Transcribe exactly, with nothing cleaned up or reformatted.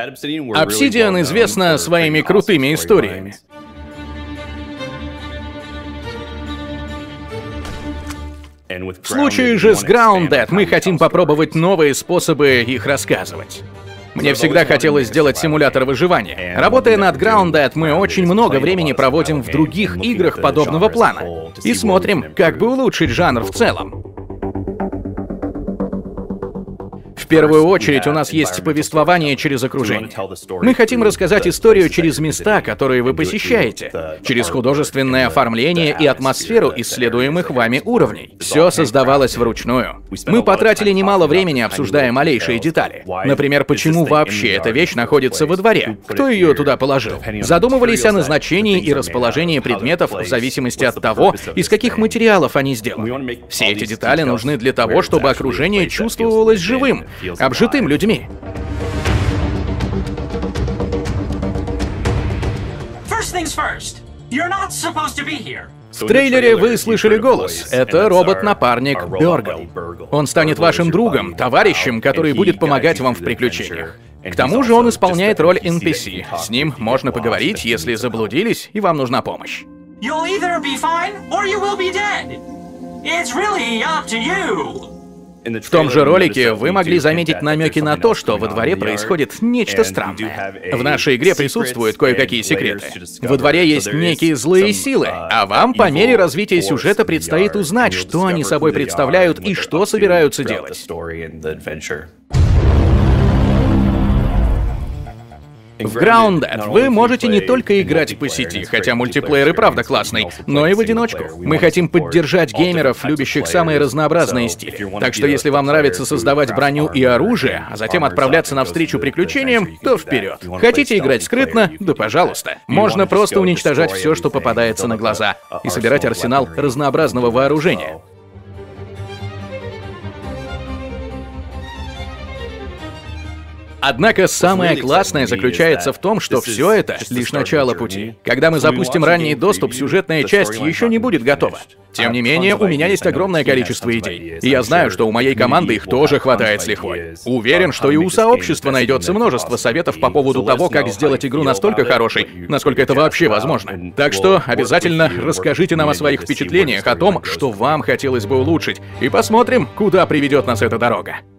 Obsidian известна своими крутыми историями. В случае же с Grounded мы хотим попробовать новые способы их рассказывать. Мне всегда хотелось сделать симулятор выживания. Работая над Grounded, мы очень много времени проводим в других играх подобного плана и смотрим, как бы улучшить жанр в целом. В первую очередь у нас есть повествование через окружение. Мы хотим рассказать историю через места, которые вы посещаете, через художественное оформление и атмосферу исследуемых вами уровней. Все создавалось вручную. Мы потратили немало времени, обсуждая малейшие детали. Например, почему вообще эта вещь находится во дворе? Кто ее туда положил? Задумывались о назначении и расположении предметов в зависимости от того, из каких материалов они сделаны. Все эти детали нужны для того, чтобы окружение чувствовалось живым, обжитым людьми. В трейлере вы слышали голос. Это робот-напарник Бёргл. Он станет вашим другом, товарищем, который будет помогать вам в приключениях. К тому же он исполняет роль эн пи си. С ним можно поговорить, если заблудились и вам нужна помощь. В том же ролике вы могли заметить намеки на то, что во дворе происходит нечто странное. В нашей игре присутствуют кое-какие секреты. Во дворе есть некие злые силы, а вам по мере развития сюжета предстоит узнать, что они собой представляют и что собираются делать. В Grounded вы можете не только играть по сети, хотя мультиплеер и правда классный, но и в одиночку. Мы хотим поддержать геймеров, любящих самые разнообразные стили. Так что если вам нравится создавать броню и оружие, а затем отправляться навстречу приключениям, то вперед. Хотите играть скрытно? Да пожалуйста. Можно просто уничтожать все, что попадается на глаза, и собирать арсенал разнообразного вооружения. Однако самое классное заключается в том, что все это лишь начало пути. Когда мы запустим ранний доступ, сюжетная часть еще не будет готова. Тем не менее, у меня есть огромное количество идей. И я знаю, что у моей команды их тоже хватает с лихвой. Уверен, что и у сообщества найдется множество советов по поводу того, как сделать игру настолько хорошей, насколько это вообще возможно. Так что обязательно расскажите нам о своих впечатлениях, о том, что вам хотелось бы улучшить, и посмотрим, куда приведет нас эта дорога.